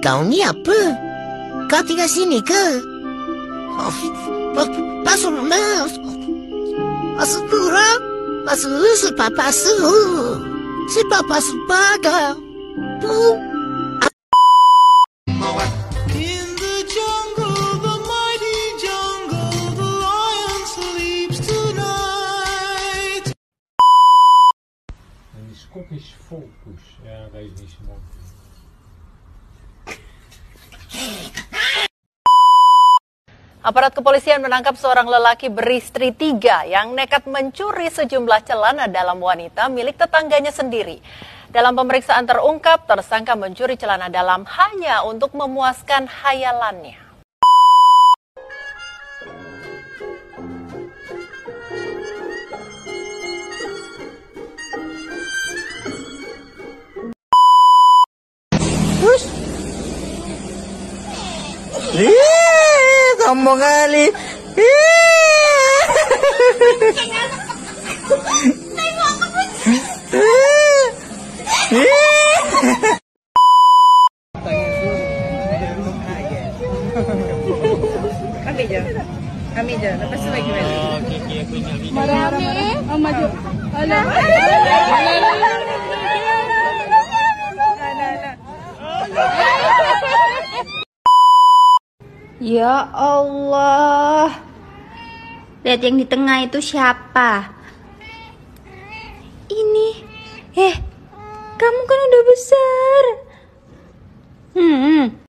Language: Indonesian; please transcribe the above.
Kau ni apa? Kau tinggal sini ke? Pasal mana? Pasal kurang? Pasal sepapa suhu. Sepapa sebagai. Tu. In the jungle, the mighty jungle, the lion sleeps tonight. Desculpa esses focos. Deze niet zo. Aparat kepolisian menangkap seorang lelaki beristri 3 yang nekat mencuri sejumlah celana dalam wanita milik tetangganya sendiri. Dalam pemeriksaan terungkap, tersangka mencuri celana dalam hanya untuk memuaskan khayalannya. Kamu kali. Kami je. Lepas tu lagi balik. Okey, aku ingat video. Marah. Maju. Alah. Ya Allah. Lihat yang di tengah itu siapa? Ini. Kamu kan udah besar.